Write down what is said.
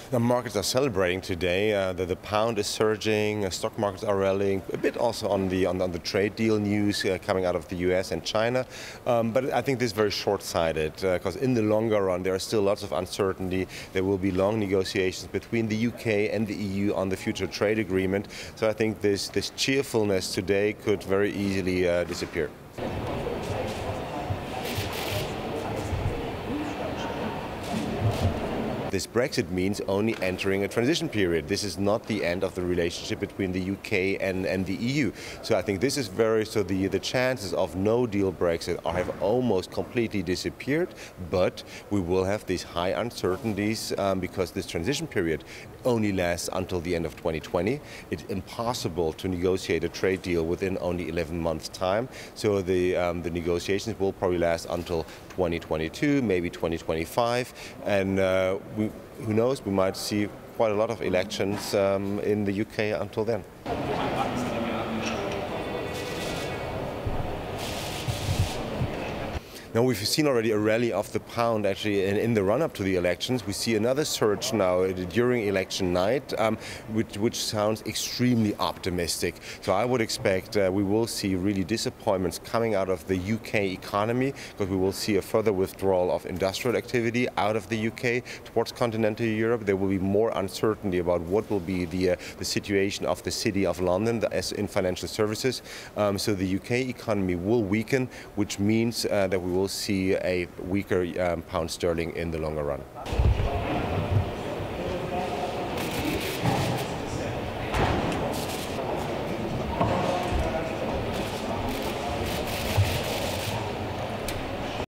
The markets are celebrating today. The pound is surging. Stock markets are rallying a bit, also on the trade deal news coming out of the U.S. and China. But I think this is very short-sighted because in the longer run there are still lots of uncertainty. There will be long negotiations between the UK and the EU on the future trade agreement. So I think this cheerfulness today could very easily disappear. This Brexit means only entering a transition period. This is not the end of the relationship between the UK and the EU. So I think this is the chances of no deal Brexit have almost completely disappeared, but we will have these high uncertainties because this transition period only lasts until the end of 2020. It's impossible to negotiate a trade deal within only 11 months' time. So the negotiations will probably last until 2022, maybe 2025, and who knows, we might see quite a lot of elections in the UK until then. Now, we've seen already a rally of the pound actually in the run-up to the elections. We see another surge now during election night, which sounds extremely optimistic. So I would expect we will see really disappointments coming out of the UK economy, because we will see a further withdrawal of industrial activity out of the UK towards continental Europe. There will be more uncertainty about what will be the situation of the City of London in financial services. So the UK economy will weaken, which means that we will see a weaker pound sterling in the longer run.